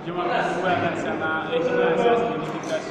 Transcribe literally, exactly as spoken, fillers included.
Yo me acuerdo de la anciana, es una de esas